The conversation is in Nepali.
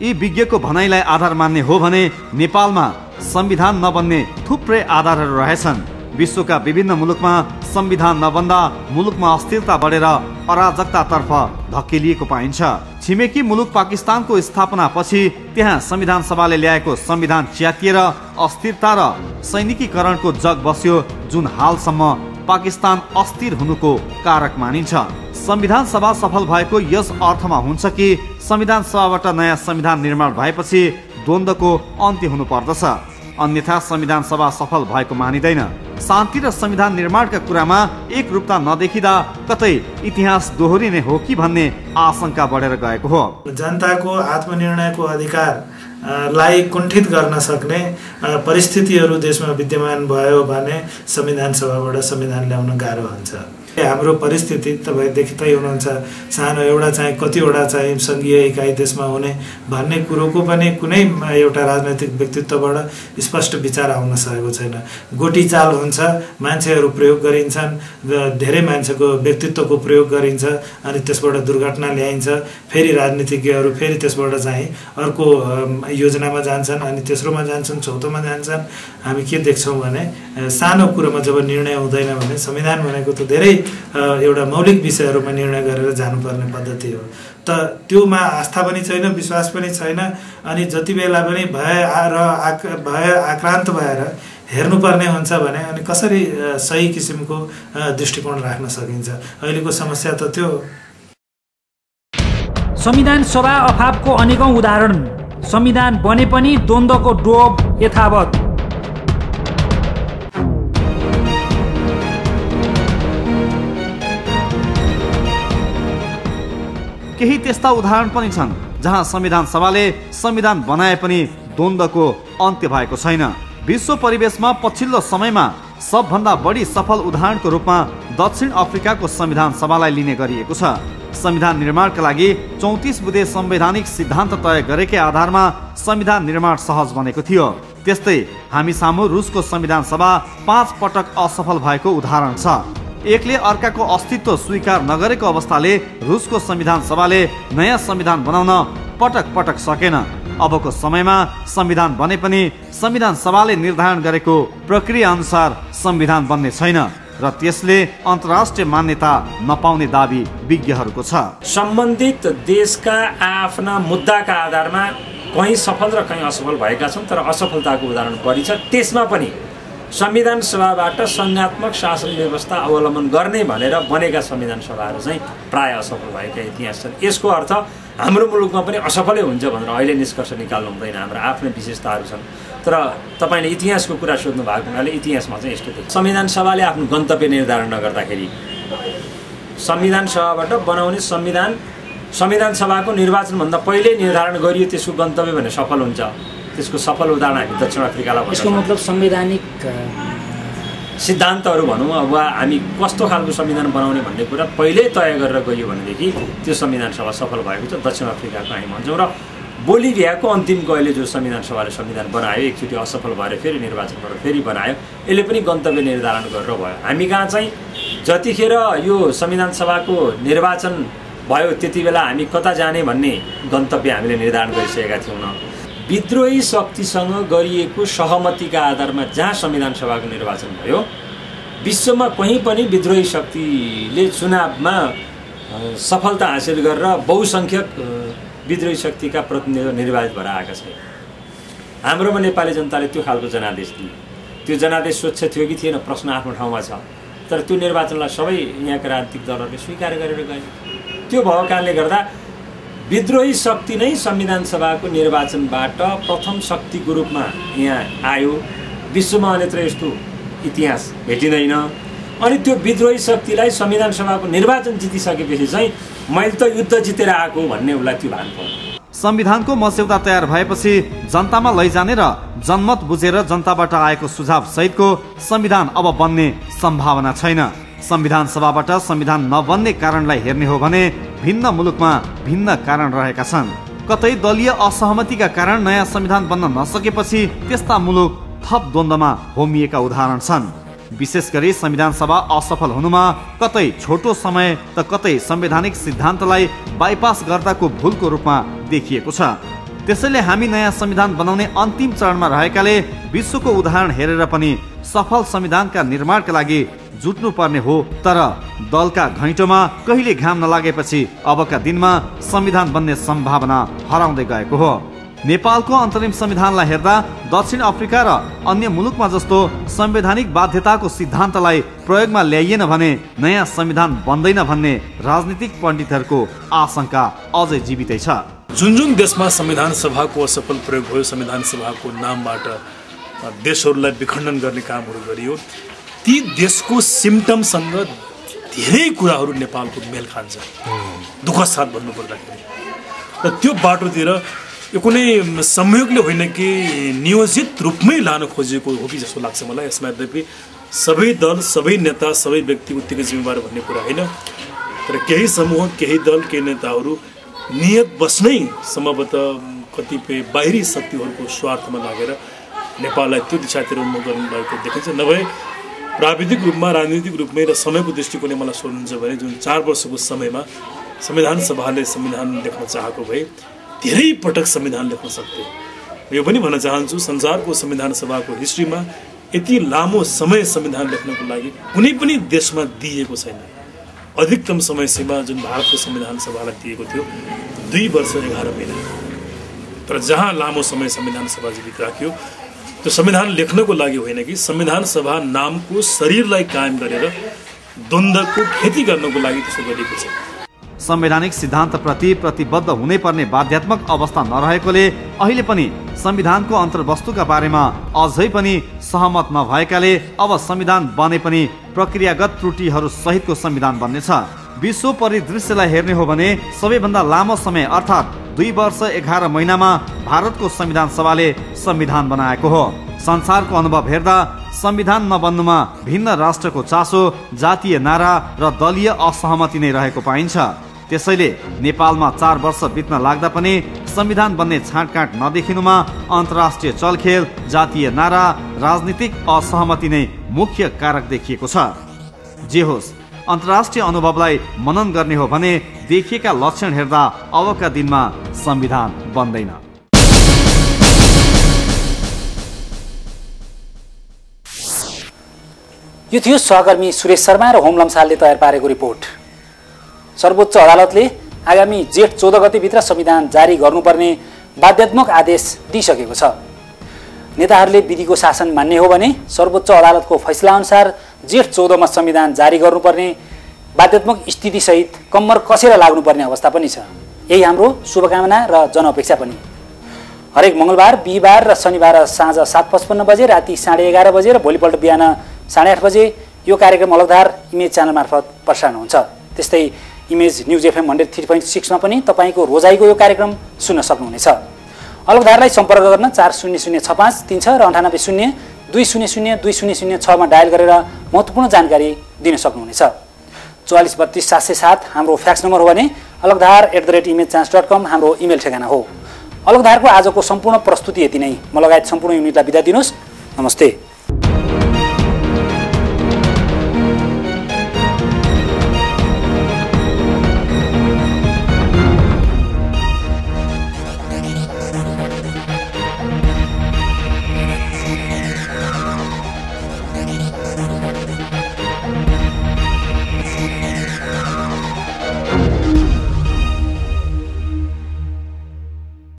यी विज्ञको भनाइलाई आधार मान्ने हो भने नेपालमा संविधान नबन्ने थुप्रै आधारहरू रहेछन्। विश्वका विभिन्न मुलुकमा संविधान नबन्दा मुलुकमा अस्थिरता बढेर अराजकतातर्फ धकेलिएको पाइन्छ। छिमेकी मुलुक पाकिस्तानको स्थापनापछि त्यहाँ संविधान सभाले ल्याएको संविधान च्यातिएर अस्थिरता र सैनिकीकरणको जग बस्यो, जुन हालसम्म पाकिस्तान अस्थिर हुनुको कारक मानिन्छ। संविधान सभा सफल भएको यस अर्थमा हुन्छ कि संविधान सभाबाट नयाँ संविधान निर्माण भएपछि द्वन्द्वको अन्त्य हुनु पर्दछ, अन्यथा संविधान सभा सफल भएको मानिँदैन। शान्ति र संविधान निर्माणका कुरामा एकरूपता नदेखिँदा कतै इतिहास दोहोरिने हो कि भन्ने आशंका बढेर गएको हो। जनताको आत्मनिर्णयको अधिकार लाई कुण्ठित गर्न सक्ने परिस्थितिहरू देशमा विद्यमान भयो भने संविधान सभाबाट संविधान ल्याउन गाह्रो हुन्छ। हाम्रो परिस्थिति तपाईँ देखिँदै हुनुहुन्छ, सानो एउटा चाहिँ कतिवटा चाहिँ सङ्घीय इकाइ देशमा हुने भन्ने कुरोको पनि कुनै एउटा राजनैतिक व्यक्तित्वबाट स्पष्ट विचार आउन सकेको छैन। गोटी चाल हुन्छ, मान्छेहरू प्रयोग गरिन्छन्, धेरै मान्छेको व्यक्तित्वको प्रयोग गरिन्छ अनि त्यसबाट दुर्घटना ल्याइन्छ, फेरि राजनीतिज्ञहरू फेरि त्यसबाट चाहिँ अर्को योजनामा जान्छन् अनि तेस्रोमा जान्छन्, चौथोमा जान्छन्। हामी के देख्छौँ भने सानो कुरोमा जब निर्णय हुँदैन भने संविधान भनेको त धेरै एउटा मौलिक विषयहरूमा निर्णय गरेर जानुपर्ने पद्धति हो, त त्योमा आस्था पनि छैन, विश्वास पनि छैन अनि जति बेला पनि भय आक्रान्त भएर हेर्नुपर्ने हुन्छ भने अनि कसरी सही किसिमको दृष्टिकोण राख्न सकिन्छ। अहिलेको समस्या त त्यो। संविधान सभा अभावको अनेकौं उदाहरण। संविधान बने पनि द्वन्द्वको डोब यथावत। केही त्यस्ता उदाहरण पनि छन् जहाँ संविधान सभाले संविधान बनाए पनि द्वन्द्वको अन्त्य भएको छैन। विश्व परिवेशमा पछिल्लो समयमा सबभन्दा बढी सफल उदाहरणको रूपमा दक्षिण अफ्रिकाको संविधान सभालाई लिने गरिएको छ। संविधान निर्माणका लागि 34 बुँदे संवैधानिक सिद्धान्त तय गरेकै आधारमा संविधान निर्माण सहज बनेको थियो। त्यस्तै हामी सामु रुसको संविधान सभा 5 पटक असफल भएको उदाहरण छ। एकले अर्काको अस्तित्व स्वीकार नगरेको अवस्थाले रुसको संविधान सभाले नयाँ संविधान बनाउन पटक पटक सकेन। अबको समयमा संविधान बने पनि संविधान सभाले निर्धारण गरेको प्रक्रिया अनुसार संविधान बन्ने छैन र त्यसले अन्तर्राष्ट्रिय मान्यता नपाउने दाबी विज्ञहरूको छ। सम्बन्धित देशका आफ्ना मुद्दाका आधारमा कहीँ सफल र कहीँ असफल भएका छन्, तर असफलताको उदाहरण बढी छ। त्यसमा पनि संविधान सभाबाट संघात्मक शासन व्यवस्था अवलम्बन गर्ने भनेर बनेका संविधान सभाहरू चाहिँ प्राय असफल भएका इतिहास छन्। यसको अर्थ हाम्रो मुलुकमा पनि असफलै हुन्छ भनेर अहिले निष्कर्ष निकाल्नु हुँदैन। हाम्रो आफ्नै विशेषताहरू छन्। तर तपाईले इतिहासको कुरा सोध्नु भएको हुनाले इतिहासमा चाहिँ यस्तो देखिन्छ। संविधान सभाले आफ्नो गन्तव्य निर्धारण नगर्दाखेरि संविधान सभाबाट बनाउने संविधान सभाको निर्वाचनभन्दा पहिल्यै निर्धारण गरियो त्यसको गन्तव्य भने सफल हुन्छ। त्यसको सफल उदाहरण हामी दक्षिण अफ्रिकालाई भन्छौँ। यसको मतलब संवैधानिक सिद्धान्तहरू भनौँ अब हामी कस्तो खालको संविधान बनाउने भन्ने कुरा पहिल्यै तय गरेर गयो भनेदेखि त्यो संविधान सभा सफल भएको छ। दक्षिण अफ्रिकाको हामी भन्छौँ र बोलिभियाको अन्तिमको अहिले जो संविधान सभाले संविधान बनायो, एकचोटि असफल भएर फेरि निर्वाचन गरेर फेरि बनायो, यसले पनि गन्तव्य निर्धारण गरेर भयो। हामी कहाँ चाहिँ जतिखेर यो संविधान सभाको निर्वाचन भयो त्यति बेला हामी कता जाने भन्ने गन्तव्य हामीले निर्धारण गरिसकेका थियौँ। विद्रोही शक्तिसँग गरिएको सहमतिका आधारमा जहाँ संविधान सभाको निर्वाचन भयो, विश्वमा कहीँ पनि विद्रोही शक्तिले चुनावमा सफलता हासिल गरेर बहुसङ्ख्यक विद्रोही शक्तिका प्रतिनिधिहरू निर्वाचित भएर आएका छन्। हाम्रोमा नेपाली जनताले त्यो खालको जनादेश दियो। त्यो जनादेश स्वच्छ थियो कि थिएन प्रश्न आफ्नो ठाउँमा छ, तर त्यो निर्वाचनलाई सबै यहाँका राजनीतिक दलहरूले स्वीकार गरेर गए। त्यो भएको कारणले गर्दा विद्रोही शक्ति नै संविधान सभाको निर्वाचनबाट प्रथम शक्तिको रूपमा यहाँ आयो। विश्वमा अन्यत्र यस्तो इतिहास भेटिँदैन। अनि त्यो विद्रोही शक्तिलाई संविधान सभाको निर्वाचन जितिसकेपछि चाहिँ मैले त युद्ध जितेर आएको भन्ने उसलाई त्यो भान पर्यो। संविधानको मस्यौदा तयार भएपछि जनतामा लैजाने र जनमत बुझेर जनताबाट आएको सुझाव सहितको संविधान अब बन्ने सम्भावना छैन। संविधान सभाबाट संविधान नबन्ने कारणलाई हेर्ने हो भने भिन्न मुलुकमा भिन्न कारण रहेका छन्। कतै दलीय असहमतिका कारण नयाँ संविधान बन्न नसकेपछि त्यस्ता मुलुक थप द्वन्द्वमा होमिएका उदाहरण छन्। विशेष गरी संविधान सभा असफल हुनुमा कतै छोटो समय त कतै संवैधानिक सिद्धान्तलाई बाइपास गर्दाको भूलको रूपमा देखिएको छ। त्यसैले हामी नयाँ संविधान बनाउने अन्तिम चरणमा रहेकाले विश्वको उदाहरण हेरेर पनि सफल संविधानका निर्माणका लागि जुट्नु पर्ने हो। तर दलका घैँटोमा कहिले घाम नलागेपछि अबका दिनमा संविधान बन्ने सम्भावना हराउँदै गएको हो। नेपालको अन्तरिम संविधानलाई हेर्दा दक्षिण अफ्रिका र अन्य मुलुकमा जस्तो संवैधानिक बाध्यताको सिद्धान्तलाई प्रयोगमा ल्याइएन भने नयाँ संविधान बन्दैन भन्ने राजनीतिक पण्डितहरूको आशंका अझै जीवितै छ। जुन देशमा संविधान सभाको असफल प्रयोग भयो, संविधान सभाको नामबाट देशहरूलाई विखण्डन गर्ने कामहरू गरियो, ती देशको सिम्टमसँग धेरै कुराहरू नेपालको मेल खान्छ दुःखद साथ भन्नुपर्दाखेरि। र त्यो बाटोतिर यो कुनै संयोगले होइन कि नियोजित रूपमै लान खोजिएको हो कि जस्तो लाग्छ मलाई। यसमा यद्यपि सबै दल, सबै नेता, सबै व्यक्ति उत्तिकै जिम्मेवार भन्ने कुरा होइन, तर केही समूह, केही दल, केही नेताहरू नियत बस्नै सम्भवतः कतिपय बाहिरी शक्तिहरूको स्वार्थमा लागेर नेपाललाई त्यो दिशातिर उन्मुख गर्नुभएको देखिन्छ। नभए प्राविधिक रूपमा, राजनीतिक रूपमै र समयको दृष्टिकोणले मलाई सोध्नुहुन्छ भने जुन 4 वर्षको समयमा संविधान सभाले संविधान लेख्न चाहेको भए धेरै पटक संविधान लेख्न सक्थे। यो पनि भन्न चाहन्छु, संसारको संविधान सभाको हिस्ट्रीमा यति लामो समय संविधान लेख्नको लागि कुनै पनि देशमा दिएको छैन। अधिकतम समय सीमा जुन भारतको संविधान सभालाई दिएको थियो 2 वर्ष 11 महिना। तर जहाँ लामो समय संविधान सभा जीवित राख्यो त्यो संविधान लेख्नको लागि होइन कि संविधान सभा नामको शरीरलाई कायम गरेर द्वन्द्वको खेती गर्नको लागि त्यसो गरिएको छ। संवैधानिक सिद्धान्तप्रति प्रतिबद्ध हुनै पर्ने बाध्यात्मक अवस्था नरहेकोले अहिले पनि संविधानको अन्तर्वस्तुका बारेमा अझै पनि सहमत नभएकाले अब संविधान बने पनि प्रक्रियागत त्रुटिहरू सहितको संविधान बन्नेछ। विश्व परिदृश्यलाई हेर्ने हो भने सबैभन्दा लामो समय अर्थात् 2 वर्ष 11 महिनामा भारतको संविधान सभाले संविधान बनाएको हो। संसारको अनुभव हेर्दा संविधान नबन्नुमा भिन्न राष्ट्रको चासो, जातीय नारा र दलीय असहमति नै रहेको पाइन्छ। त्यसैले नेपालमा 4 वर्ष बित्न लाग्दा पनि संविधान बन्ने छाँटकाँट नदेखिनुमा अन्तर्राष्ट्रिय चलखेल, जातीय नारा, राजनीतिक असहमति नै मुख्य कारक देखिएको छ। जे होस्, अन्तर्राष्ट्रिय अनुभवलाई मनन गर्ने हो भने देखिएका लक्षण हेर्दा अबका दिनमा संविधान बन्दैन। यो थियो सहकर्मी सुरेश शर्मा र होम लम्सालले तयार पारेको रिपोर्ट। सर्वोच्च अदालतले आगामी जेठ 14 गतेभित्र संविधान जारी गर्नुपर्ने बाध्यात्मक आदेश दिइसकेको छ। नेताहरूले विधिको शासन मान्ने हो भने सर्वोच्च अदालतको फैसला अनुसार जेठ 14 मा संविधान जारी गर्नुपर्ने बाध्यात्मक स्थितिसहित कम्मर कसेर लाग्नुपर्ने अवस्था पनि छ। यही हाम्रो शुभकामना र जनअपेक्षा पनि। हरेक मङ्गलबार, बिहिबार र शनिबार साँझ 7:55 बजे, राति 11:30 बजे र भोलिपल्ट बिहान 8:30 बजे यो कार्यक्रम अलगधार इमेज च्यानल मार्फत प्रसारण हुन्छ। त्यस्तै इमेज न्युज FM 103.6 मा पनि तपाईको रोजाइको यो कार्यक्रम सुन्न सक्नुहुनेछ। अलगधारलाई सम्पर्क गर्न 400653 र 9802002006 मा डायल गरेर महत्त्वपूर्ण जानकारी दिन सक्नुहुनेछ। 4432 707 हाम्रो फ्याक्स नम्बर हो भने alagdhar@imagechance.com हाम्रो इमेल ठेगाना हो। अलगधारको आजको सम्पूर्ण प्रस्तुति यति नै। म लगायत सम्पूर्ण युनिटलाई बिदा दिनुहोस्। नमस्ते।